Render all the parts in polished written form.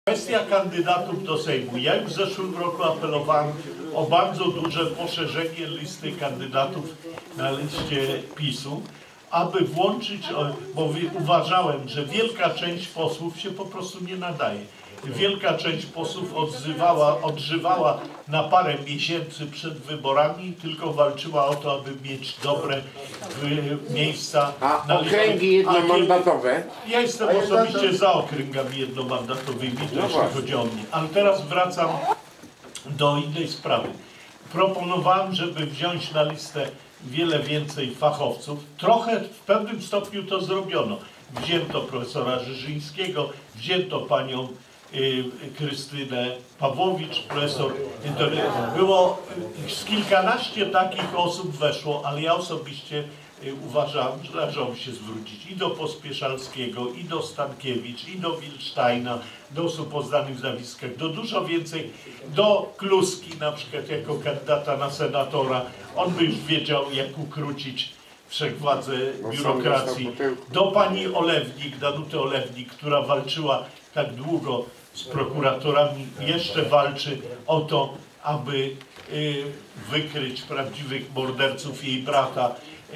Kwestia kandydatów do Sejmu. Ja już w zeszłym roku apelowałem o bardzo duże poszerzenie listy kandydatów na liście PiS-u, aby włączyć, bo uważałem, że wielka część posłów się po prostu nie nadaje. Wielka część posłów odżywała na parę miesięcy przed wyborami i tylko walczyła o to, aby mieć dobre miejsca na okręgi jednomandatowe? Ja jestem osobiście za okręgami jednomandatowymi, jeśli chodzi o mnie. Ale teraz wracam do innej sprawy. Proponowałem, żeby wziąć na listę wiele więcej fachowców. Trochę w pewnym stopniu to zrobiono. Wzięto profesora Żyżyńskiego, wzięto panią Krystynę Pawłowicz, profesor. Było z kilkanaście takich osób weszło, ale ja osobiście uważam, że należało się zwrócić i do Pospieszalskiego, i do Stankiewicz, i do Wilsztajna, do osób o znanych nazwiskach, do dużo więcej, do Kluski na przykład jako kandydata na senatora. On by już wiedział, jak ukrócić wszechwładzę biurokracji. Do pani Olewnik, Danuty Olewnik, która walczyła tak długo z prokuratorami, jeszcze walczy o to, aby wykryć prawdziwych morderców jej brata.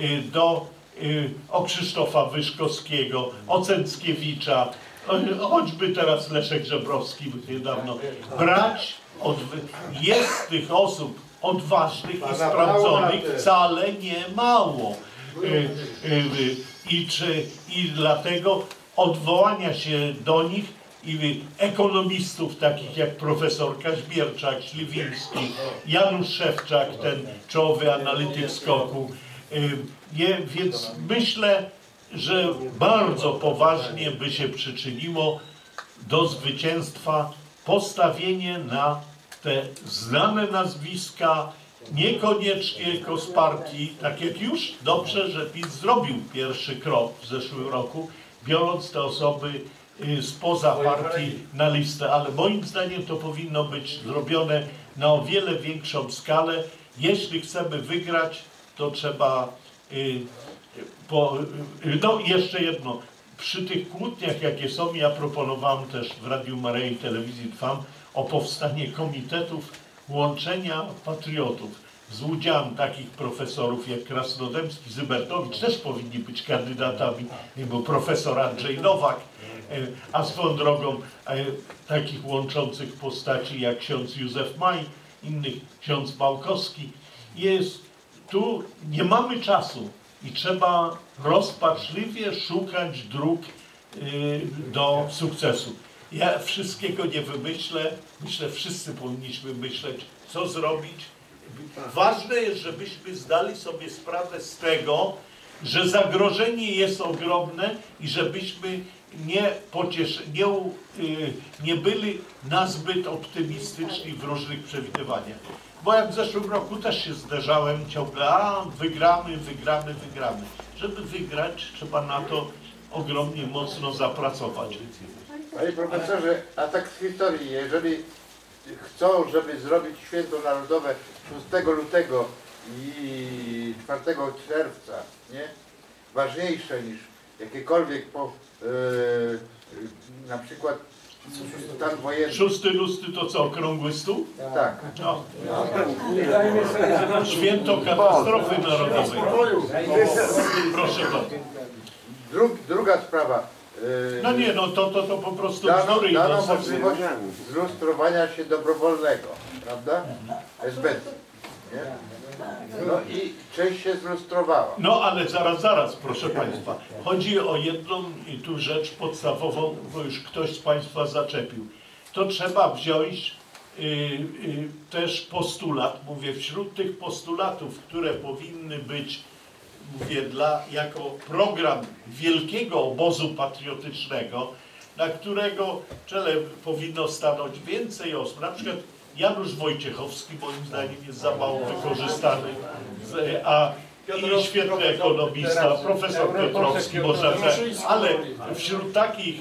O Krzysztofa Wyszkowskiego, o Cęckiewicza, choćby teraz Leszek Żebrowski niedawno. Brać, jest tych osób odważnych i sprawdzonych wcale nie mało. I dlatego odwołania się do nich i ekonomistów takich jak profesor Kaźmierczak, Śliwiński, Janusz Szewczak, ten czołowy analityk SKOK-u. Więc myślę, że bardzo poważnie by się przyczyniło do zwycięstwa postawienie na te znane nazwiska, niekoniecznie jako z partii, tak jak już dobrze, że PiS zrobił pierwszy krok w zeszłym roku, biorąc te osoby spoza partii na listę, ale moim zdaniem to powinno być zrobione na o wiele większą skalę. Jeśli chcemy wygrać, to trzeba, no jeszcze jedno, przy tych kłótniach jakie są, ja proponowałem też w Radiu Maryja i Telewizji Trwam o powstanie komitetów łączenia patriotów z udziałem takich profesorów jak Krasnodębski, Zybertowicz też powinni być kandydatami, bo profesor Andrzej Nowak, a swoją drogą takich łączących postaci jak ksiądz Józef Maj, innych ksiądz Bałkowski. Tu nie mamy czasu i trzeba rozpaczliwie szukać dróg do sukcesu. Ja wszystkiego nie wymyślę, myślę, wszyscy powinniśmy myśleć, co zrobić. Ważne jest, żebyśmy zdali sobie sprawę z tego, że zagrożenie jest ogromne i żebyśmy nie byli nazbyt optymistyczni w różnych przewidywaniach. Bo jak w zeszłym roku też się zderzałem ciągle, wygramy. Żeby wygrać, trzeba na to ogromnie mocno zapracować. Panie profesorze, a tak z historii, jeżeli chcą, żeby zrobić święto narodowe 6 lutego i 4 czerwca, nie? Ważniejsze niż jakiekolwiek na przykład stan wojenny. 6 luty to co, okrągły stół? Tak. No. Święto katastrofy narodowej. Proszę bardzo. Druga sprawa. No nie, no to po prostu dano możliwość zlustrowania się dobrowolnego, prawda? SBC. Nie? No i część się zlustrowała. No ale zaraz, proszę Państwa. Chodzi o jedną i tu rzecz podstawową, bo już ktoś z Państwa zaczepił. To trzeba wziąć też postulat, mówię, wśród tych postulatów, które powinny być, mówię, jako program wielkiego obozu patriotycznego, na którego czele powinno stanąć więcej osób. Na przykład Janusz Wojciechowski moim zdaniem jest za mało wykorzystany, i świetny ekonomista, profesor Piotrowski, można powiedzieć, ale wśród takich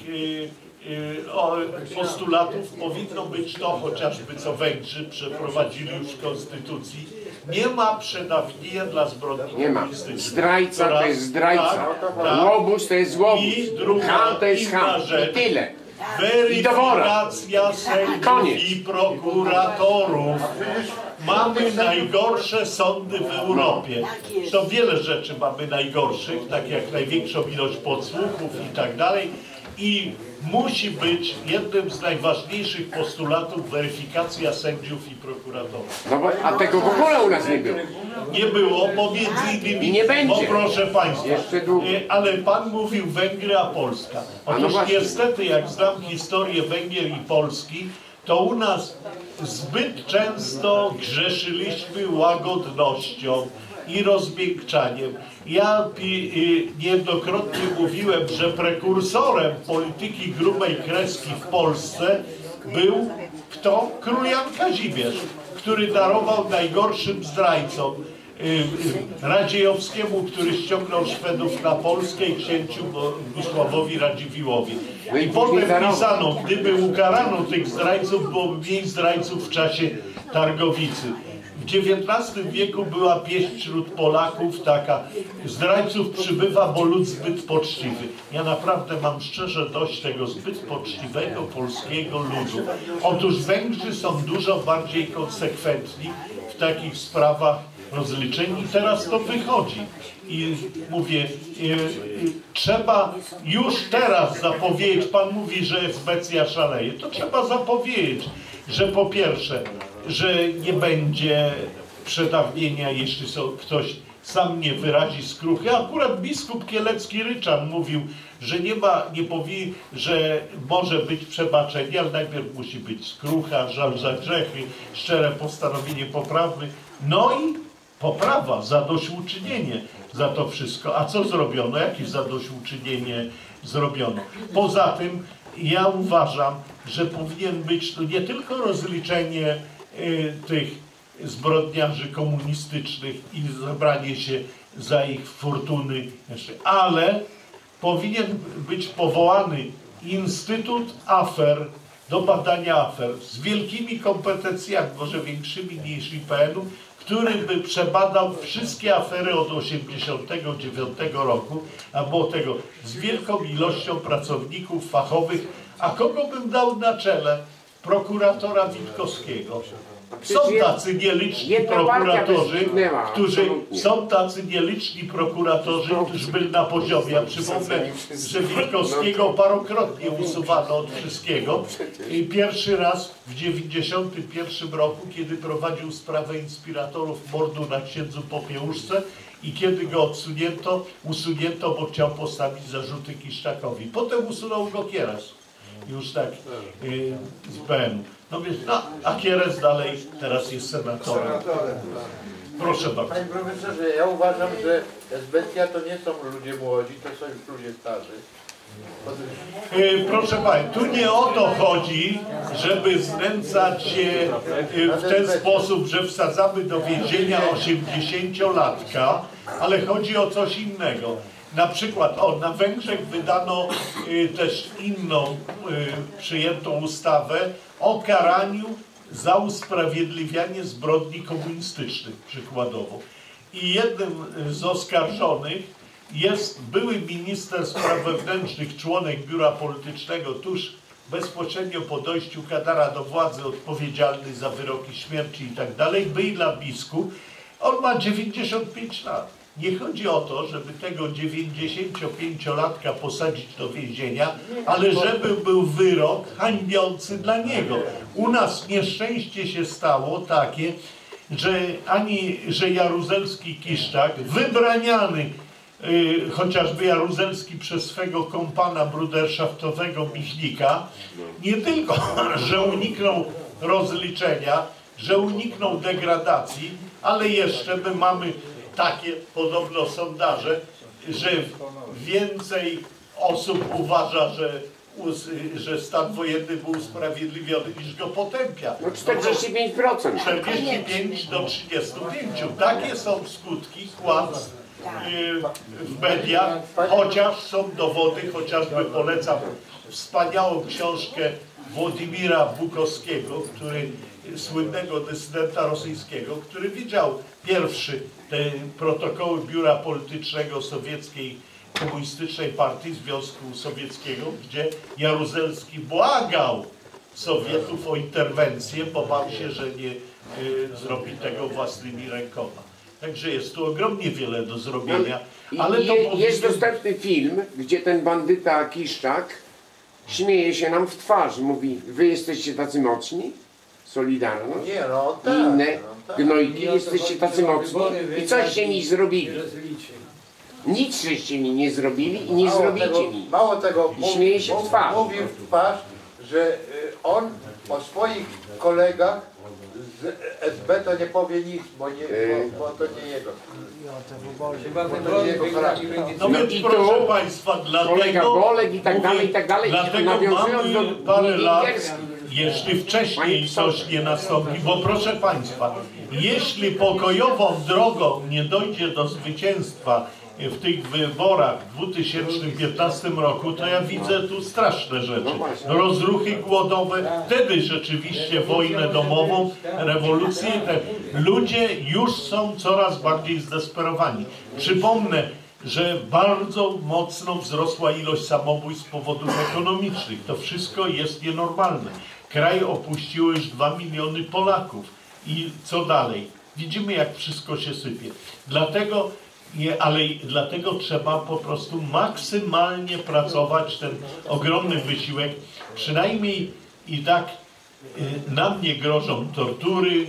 postulatów powinno być to chociażby, co Węgrzy przeprowadzili już w Konstytucji. Nie ma przedawnienia dla zbrodni komunistycznej. Zdrajca to jest zdrajca. Łobuz to jest łobuz. Ham to jest ham. I tyle. weryfikacja sędziów i prokuratorów. Mamy najgorsze sądy w Europie. To wiele rzeczy mamy najgorszych, tak jak największą ilość podsłuchów i tak dalej. I musi być jednym z najważniejszych postulatów weryfikacja sędziów i prokuratorów. No bo, a tego w ogóle u nas nie było. Nie było, bo między innymi, I nie będzie. bo proszę Państwa, Jeszcze długo. ale Pan mówił Węgry, a Polska. no Otóż właśnie. niestety, jak znam historię Węgier i Polski, to u nas zbyt często grzeszyliśmy łagodnością i rozmiękczaniem. Ja niejednokrotnie mówiłem, że prekursorem polityki grubej kreski w Polsce był kto? Król Jan Kazimierz, który darował najgorszym zdrajcom. Radziejowskiemu, który ściągnął Szwedów na Polskę, i księciu Bogusławowi Radziwiłłowi. I potem pisano, gdyby ukarano tych zdrajców, było mniej zdrajców w czasie Targowicy. W XIX wieku była pieśń wśród Polaków taka: zdrajców przybywa, bo lud zbyt poczciwy. Ja naprawdę mam szczerze dość tego zbyt poczciwego polskiego ludu. Otóż Węgrzy są dużo bardziej konsekwentni w takich sprawach rozliczeń i teraz to wychodzi. I mówię, trzeba już teraz zapowiedzieć, Pan mówi, że Szwecja szaleje, to trzeba zapowiedzieć, że po pierwsze, że nie będzie przedawnienia, jeśli ktoś sam nie wyrazi skruchy. Akurat biskup kielecki Ryczan mówił, że że może być przebaczenie, ale najpierw musi być skrucha, żal za grzechy, szczere postanowienie poprawy, no i poprawa, zadośćuczynienie za to wszystko. A co zrobiono? Jakie zadośćuczynienie zrobiono? Poza tym ja uważam, że powinien być to nie tylko rozliczenie tych zbrodniarzy komunistycznych i zabranie się za ich fortuny, ale powinien być powołany Instytut Afer do badania afer z wielkimi kompetencjami, może większymi niż IPN-u, który by przebadał wszystkie afery od 1989 roku, a było tego z wielką ilością pracowników fachowych. A kogo bym dał na czele? Prokuratora Witkowskiego. Są tacy nieliczni prokuratorzy, którzy byli na poziomie. Ja przypomnę, że Witkowskiego parokrotnie usuwano od wszystkiego. I pierwszy raz w 1991 roku, kiedy prowadził sprawę inspiratorów mordu na księdzu Popiełuszce i kiedy go usunięto, bo chciał postawić zarzuty Kiszczakowi. Potem usunął go Kieres. Już tak z BN. No więc, a Kieres dalej teraz jest senatorem. Proszę bardzo. Panie profesorze, ja uważam, że esbecja to nie są ludzie młodzi, to są już ludzie starzy. Proszę Państwa, tu nie o to chodzi, żeby znęcać się w ten sposób, że wsadzamy do więzienia 80-latka, ale chodzi o coś innego. Na przykład, na Węgrzech wydano też inną przyjętą ustawę o karaniu za usprawiedliwianie zbrodni komunistycznych, przykładowo. I jednym z oskarżonych jest były minister spraw wewnętrznych, członek biura politycznego tuż bezpośrednio po dojściu Kadara do władzy, odpowiedzialny za wyroki śmierci i tak dalej, Bejla Bisku. On ma 95 lat. Nie chodzi o to, żeby tego 95-latka posadzić do więzienia, ale żeby był wyrok hańbiący dla niego. U nas nieszczęście się stało takie, że Jaruzelski Kiszczak, wybraniany chociażby Jaruzelski przez swego kompana bruderschaftowego Michlika, nie tylko, że uniknął rozliczenia, że uniknął degradacji, ale jeszcze my mamy takie podobno sondaże, że więcej osób uważa, że stan wojenny był usprawiedliwiony, niż go potępia. No 45%. 45 do 35. Takie są skutki kłamstw w mediach, chociaż są dowody, chociażby polecam wspaniałą książkę Władimira Bukowskiego, słynnego dysydenta rosyjskiego, który widział pierwszy te protokoły biura politycznego sowieckiej Komunistycznej Partii Związku Sowieckiego, gdzie Jaruzelski błagał Sowietów o interwencję, bo bał się, że nie zrobi tego własnymi rękoma. Także jest tu ogromnie wiele do zrobienia. Ale to jest dostępny film, gdzie ten bandyta Kiszczak śmieje się nam w twarz, mówi: wy jesteście tacy mocni, Solidarność, Nie, no i tak. inne no tak. gnojki, jesteście tacy mocni i coście mi zrobili. Nic żeście mi nie zrobili i nie zrobicie mi. Mało tego, I śmieje się w twarz. mówił w twarz, że on o swoich kolegach z SB to nie powie nic, bo to nie jego. To nie jego charakter. No więc i proszę tu Państwa, kolega dlatego Bolek i tak dalej, dlatego nawiązując mamy do parę lat, Węgierskich. jeśli wcześniej coś nie nastąpi, bo proszę Państwa, jeśli pokojową drogą nie dojdzie do zwycięstwa w tych wyborach w 2015 roku, to ja widzę tu straszne rzeczy. Rozruchy głodowe, wtedy rzeczywiście wojnę domową, rewolucję. Ludzie już są coraz bardziej zdesperowani. Przypomnę, że bardzo mocno wzrosła ilość samobójstw z powodów ekonomicznych. To wszystko jest nienormalne. Kraj opuściło już 2 miliony Polaków. I co dalej? Widzimy, jak wszystko się sypie. Dlatego trzeba po prostu maksymalnie pracować, ten ogromny wysiłek. Przynajmniej i tak na mnie grożą tortury,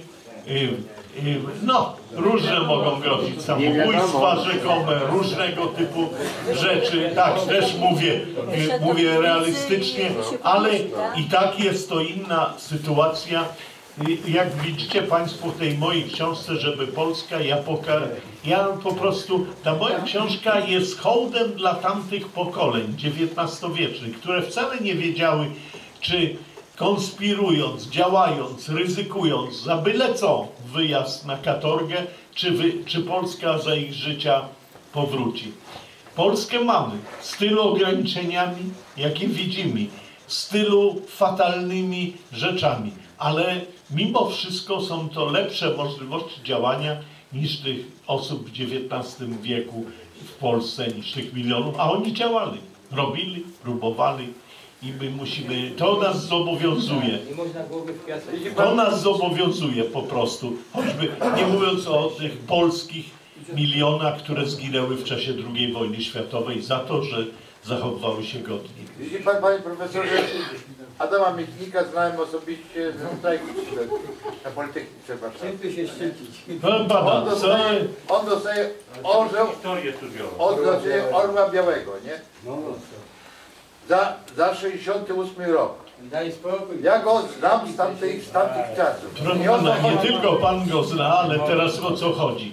no, różne mogą grozić, samobójstwa rzekome, różnego typu rzeczy. Tak, też mówię realistycznie, ale i tak jest to inna sytuacja. Jak widzicie Państwo w tej mojej książce, żeby Polska, ja po prostu, ta moja książka jest hołdem dla tamtych pokoleń XIX-wiecznych, które wcale nie wiedziały, czy konspirując, działając, ryzykując za byle co wyjazd na katorgę, czy Polska za ich życia powróci. Polskę mamy z tylu ograniczeniami, jakie widzimy, z tylu fatalnymi rzeczami, ale mimo wszystko są to lepsze możliwości działania niż tych osób w XIX wieku w Polsce, niż tych milionów, a oni działali, robili, próbowali. I my musimy, to nas zobowiązuje. To nas zobowiązuje po prostu. Choćby nie mówiąc o tych polskich milionach, które zginęły w czasie II wojny światowej za to, że zachowywały się godnie. Widzi pan, panie profesorze, Adama Michnika znałem osobiście z strajku na Politechnice Warszawskiej. On dostaje orzeł, orła białego, nie? Za 68 rok. Ja go znam z tamtych czasów. Proszę pana, nie tylko pan go zna, ale teraz o co chodzi.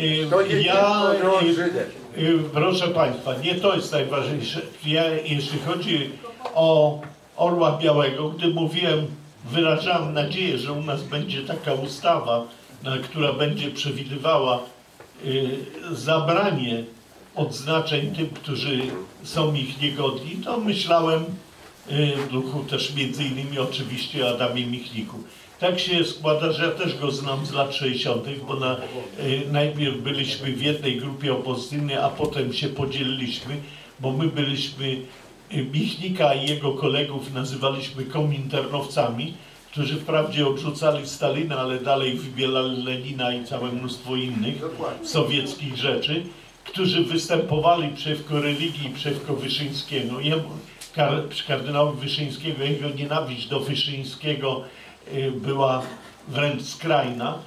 Proszę Państwa, nie to jest najważniejsze. Jeśli chodzi o Orła Białego, gdy mówiłem, wyrażałem nadzieję, że u nas będzie taka ustawa, która będzie przewidywała zabranie odznaczeń tym, którzy są ich niegodni, to myślałem w duchu też między innymi oczywiście o Adamie Michniku. Tak się składa, że ja też go znam z lat 60., bo najpierw byliśmy w jednej grupie opozycyjnej, a potem się podzieliliśmy, bo my byliśmy, Michnika i jego kolegów nazywaliśmy kominternowcami, którzy wprawdzie odrzucali Stalina, ale dalej wybierali Lenina i całe mnóstwo innych sowieckich rzeczy, którzy występowali przeciwko religii, przeciwko Wyszyńskiemu. Kardynałowi Wyszyńskiego, jego nienawiść do Wyszyńskiego była wręcz skrajna.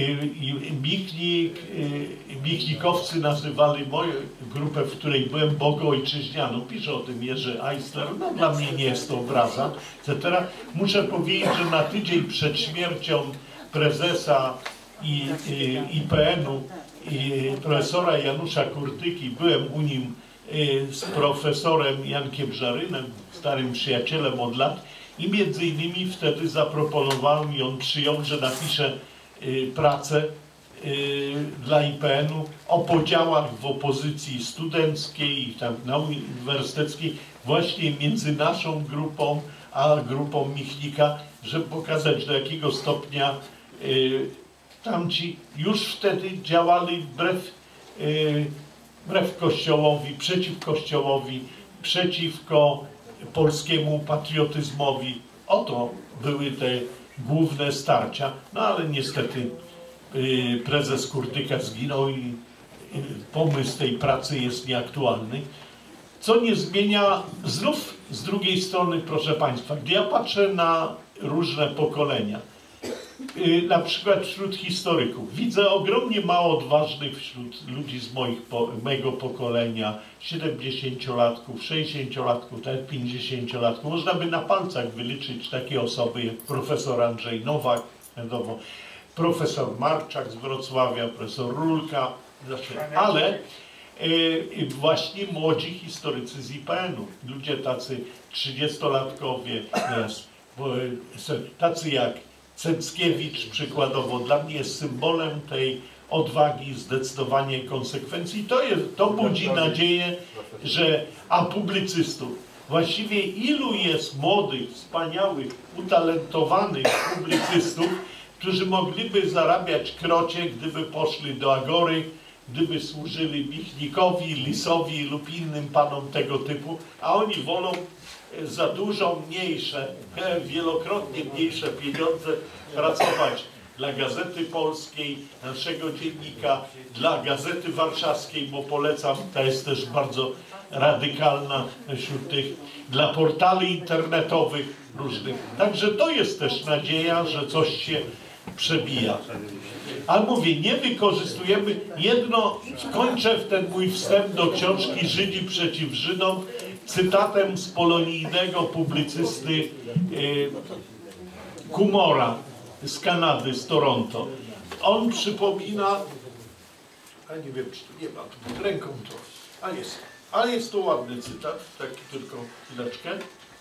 Michnikowcy nazywali moją grupę, w której byłem, bogoojczyźnianą. Pisze o tym Jerzy Eisler. No dla mnie nie jest to obraza, etc. Muszę powiedzieć, że na tydzień przed śmiercią prezesa IPN-u profesora Janusza Kurtyki, byłem u nim z profesorem Jankiem Żarynem, starym przyjacielem od lat, i między innymi wtedy zaproponowałem i on przyjął, że napiszę pracę dla IPN-u o podziałach w opozycji studenckiej i tam uniwersyteckiej właśnie między naszą grupą a grupą Michnika, żeby pokazać, do jakiego stopnia tamci już wtedy działali wbrew wbrew Kościołowi, przeciw Kościołowi, przeciwko polskiemu patriotyzmowi. Oto były te główne starcia. No ale niestety prezes Kurtyka zginął i pomysł tej pracy jest nieaktualny. Co nie zmienia, znów z drugiej strony, proszę Państwa, gdy ja patrzę na różne pokolenia, na przykład wśród historyków, widzę ogromnie mało odważnych wśród ludzi z mojego pokolenia, 70-latków, 60-latków, tak 50-latków. Można by na palcach wyliczyć takie osoby jak profesor Andrzej Nowak, profesor Marczak z Wrocławia, profesor Rulka, ale właśnie młodzi historycy z IPN-u, ludzie tacy 30-latkowie, tacy jak Cęckiewicz przykładowo, dla mnie jest symbolem tej odwagi, zdecydowanie konsekwencji. To budzi nadzieję, że publicystów, właściwie ilu jest młodych, wspaniałych, utalentowanych publicystów, którzy mogliby zarabiać krocie, gdyby poszli do Agory, gdyby służyli Michnikowi, Lisowi lub innym panom tego typu, a oni wolą za dużo mniejsze, wielokrotnie mniejsze pieniądze pracować dla Gazety Polskiej, naszego dziennika, dla Gazety Warszawskiej, bo polecam, ta jest też bardzo radykalna wśród tych, dla portali internetowych różnych. Także to jest też nadzieja, że coś się przebija. Ale mówię, nie wykorzystujemy jedno, kończę ten mój wstęp do książki Żydzi przeciw Żydom cytatem z polonijnego publicysty Kumora z Kanady, z Toronto. On przypomina, a nie wiem, czy tu nie ma, tu pod ręką to, ale jest to ładny cytat, taki tylko chwileczkę.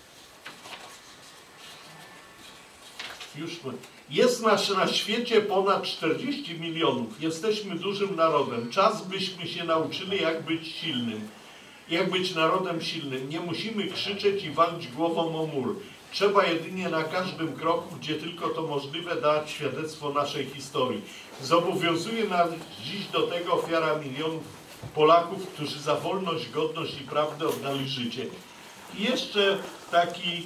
Już jest nas na świecie ponad 40 milionów. Jesteśmy dużym narodem. Czas byśmy się nauczyli, jak być silnym. Jak być narodem silnym. Nie musimy krzyczeć i walić głową o mur. Trzeba jedynie na każdym kroku, gdzie tylko to możliwe, dać świadectwo naszej historii. Zobowiązuje nas dziś do tego ofiara milionów Polaków, którzy za wolność, godność i prawdę oddali życie. I jeszcze taki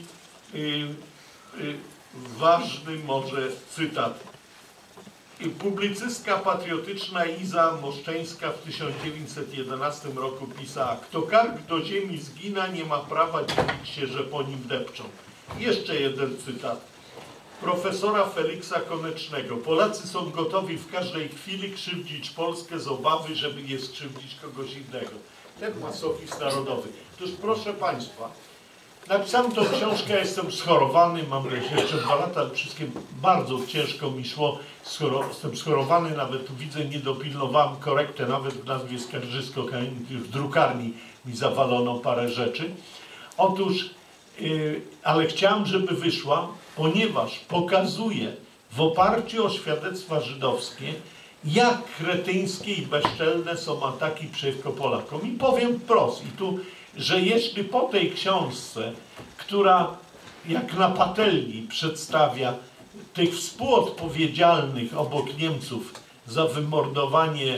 ważny może cytat. Publicystka patriotyczna Iza Moszczeńska w 1911 roku pisała: kto kark do ziemi zgina, nie ma prawa dziwić się, że po nim depczą. Jeszcze jeden cytat profesora Feliksa Konecznego. Polacy są gotowi w każdej chwili krzywdzić Polskę z obawy, żeby nie skrzywdzić kogoś innego. Ten masochizm narodowy. Otóż proszę Państwa, napisałem tą książkę, jestem schorowany, mam jeszcze 2 lata, ale wszystkim bardzo ciężko mi szło, jestem schorowany, nawet tu widzę, nie dopilnowałem korektę, nawet w nazwie Skarżysko, w drukarni mi zawalono parę rzeczy. Otóż, ale chciałem, żeby wyszła, ponieważ pokazuje w oparciu o świadectwa żydowskie, jak kretyńskie i bezczelne są ataki przeciwko Polakom. I powiem wprost, że jeśli po tej książce, która jak na patelni przedstawia tych współodpowiedzialnych obok Niemców za wymordowanie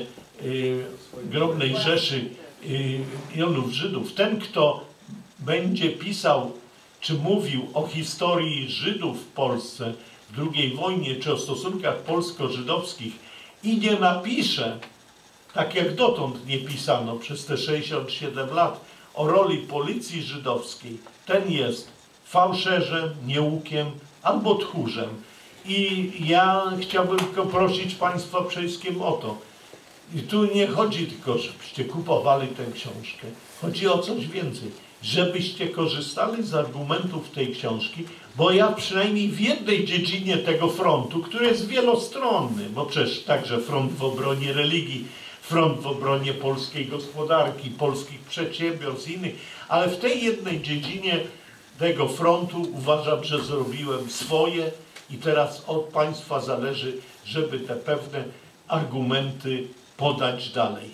ogromnej rzeszy milionów Żydów, ten, kto będzie pisał czy mówił o historii Żydów w Polsce w II wojnie, czy o stosunkach polsko-żydowskich i nie napisze, tak jak dotąd nie pisano przez te 67 lat, o roli policji żydowskiej, ten jest fałszerzem, nieukiem albo tchórzem. I ja chciałbym tylko prosić Państwa przede wszystkim o to. I tu nie chodzi tylko, żebyście kupowali tę książkę. Chodzi o coś więcej. Żebyście korzystali z argumentów tej książki, bo ja przynajmniej w jednej dziedzinie tego frontu, który jest wielostronny, bo przecież także front w obronie religii, front w obronie polskiej gospodarki, polskich przedsiębiorstw i innych, ale w tej jednej dziedzinie tego frontu uważam, że zrobiłem swoje i teraz od Państwa zależy, żeby te pewne argumenty podać dalej.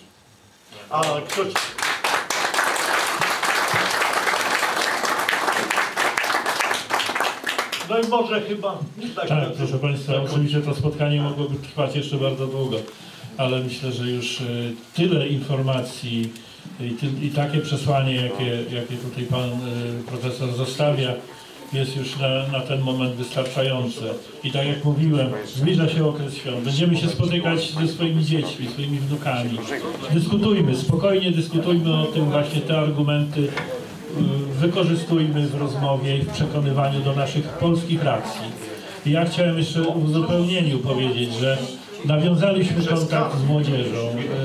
A ktoś... No i może chyba... Tak, proszę Państwa, oczywiście to spotkanie mogłoby trwać jeszcze bardzo długo. ale myślę, że już tyle informacji i takie przesłanie, jakie tutaj pan profesor zostawia, jest już na ten moment wystarczające. I tak jak mówiłem, zbliża się okres świąt. Będziemy się spotykać ze swoimi dziećmi, swoimi wnukami. Dyskutujmy, spokojnie dyskutujmy o tym, właśnie te argumenty wykorzystujmy w rozmowie i w przekonywaniu do naszych polskich racji. I ja chciałem jeszcze w uzupełnieniu powiedzieć, że nawiązaliśmy kontakt z młodzieżą.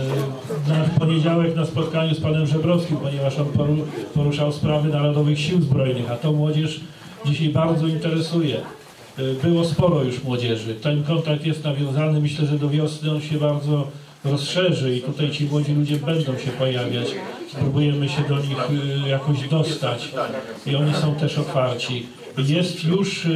W poniedziałek na spotkaniu z panem Żebrowskim, ponieważ on poruszał sprawy Narodowych Sił Zbrojnych, a to młodzież dzisiaj bardzo interesuje. Było sporo już młodzieży. Ten kontakt jest nawiązany. Myślę, że do wiosny on się bardzo rozszerzy i tutaj ci młodzi ludzie będą się pojawiać. Spróbujemy się do nich jakoś dostać i oni są też otwarci. Jest już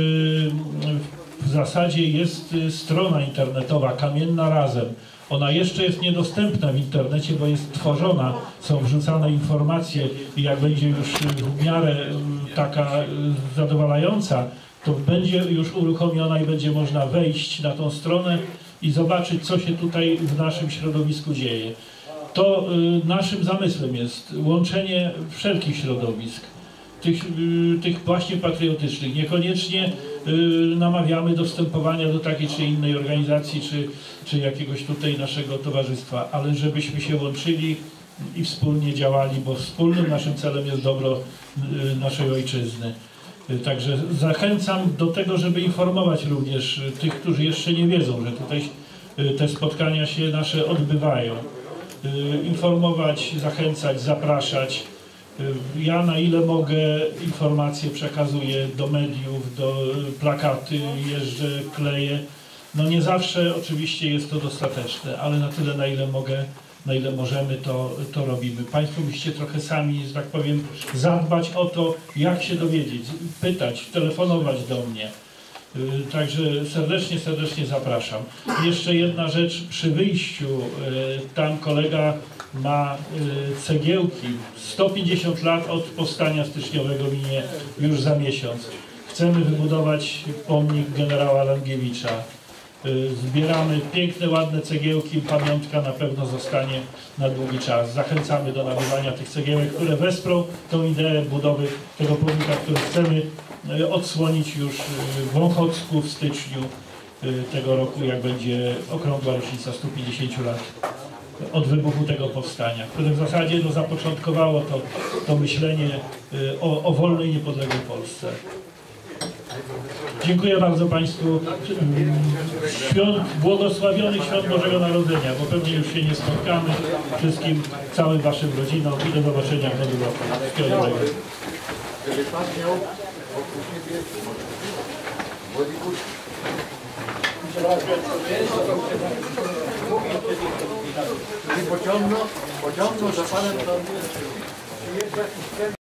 w zasadzie jest strona internetowa Kamienna Razem. Ona jeszcze jest niedostępna w internecie, bo jest tworzona, są wrzucane informacje i jak będzie już w miarę taka zadowalająca, to będzie już uruchomiona i będzie można wejść na tą stronę i zobaczyć, co się tutaj w naszym środowisku dzieje. To naszym zamysłem jest łączenie wszelkich środowisk, tych właśnie patriotycznych. Niekoniecznie namawiamy do wstępowania do takiej czy innej organizacji, czy jakiegoś tutaj naszego towarzystwa, ale żebyśmy się łączyli i wspólnie działali, bo wspólnym naszym celem jest dobro naszej ojczyzny. Także zachęcam do tego, żeby informować również tych, którzy jeszcze nie wiedzą, że tutaj te spotkania się nasze odbywają. Informować, zachęcać, zapraszać. Ja na ile mogę informacje przekazuję do mediów, do plakaty, jeżdżę, kleję. No nie zawsze oczywiście jest to dostateczne, ale na tyle na ile mogę, na ile możemy, to robimy. Państwo musicie trochę sami, że tak powiem, zadbać o to, jak się dowiedzieć, pytać, telefonować do mnie. Także serdecznie zapraszam. Jeszcze jedna rzecz, przy wyjściu tam kolega ma cegiełki. 150 lat od powstania styczniowego minie już za miesiąc. Chcemy wybudować pomnik generała Langiewicza. Zbieramy piękne, ładne cegiełki, pamiątka na pewno zostanie na długi czas. Zachęcamy do nabywania tych cegiełek, które wesprą tą ideę budowy tego pomnika, który chcemy odsłonić już w Wąchocku w styczniu tego roku, jak będzie okrągła rocznica 150 lat od wybuchu tego powstania, które w zasadzie zapoczątkowało to myślenie o wolnej, niepodległej Polsce. Dziękuję bardzo Państwu. Świąt, błogosławionych świąt Bożego Narodzenia, bo pewnie już się nie spotkamy. Wszystkim, całym Waszym rodzinom i do zobaczenia w nowym roku. Żeby Pan miał wokół siebie pociągną za Panem to